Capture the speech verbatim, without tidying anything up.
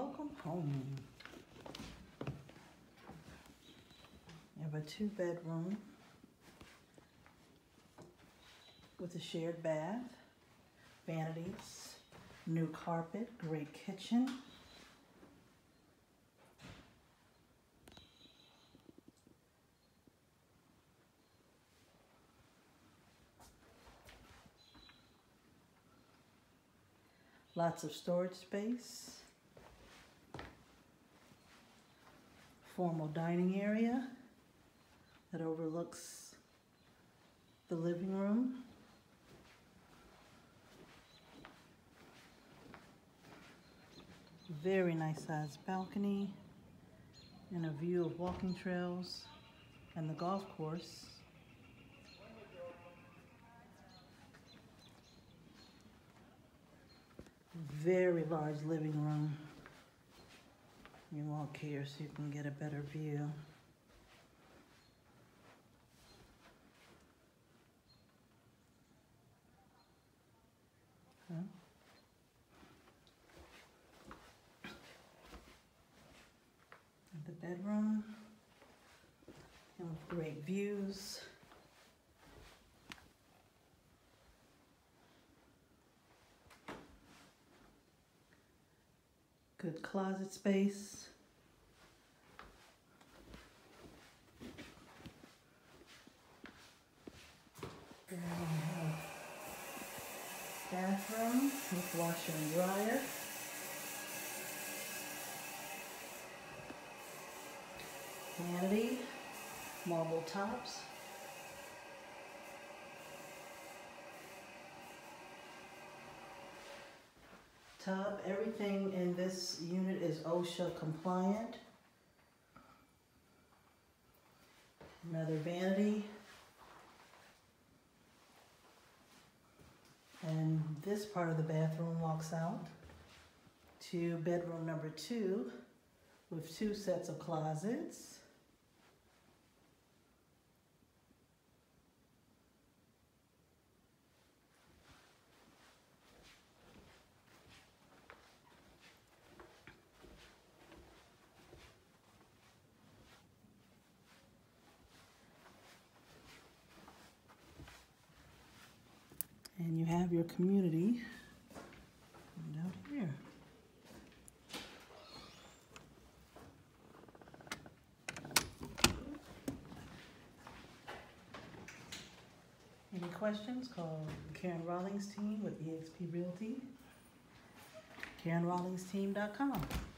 welcome home. You have a two bedroom with a shared bath, vanities, new carpet, great kitchen. Lots of storage space. Formal dining area that overlooks the living room. Very nice sized balcony and a view of walking trails and the golf course. Very large living room. You walk here so you can get a better view. Huh? The bedroom, and with great views. Good closet space. Then we have bathroom with washer and dryer. Vanity, marble tops. Tub, everything in this unit is OSHA compliant. Another vanity. And this part of the bathroom walks out to bedroom number two with two sets of closets. And you have your community down here. Any questions? Call Karen Rawlings team with E X P Realty. Karen Rawlings team dot com.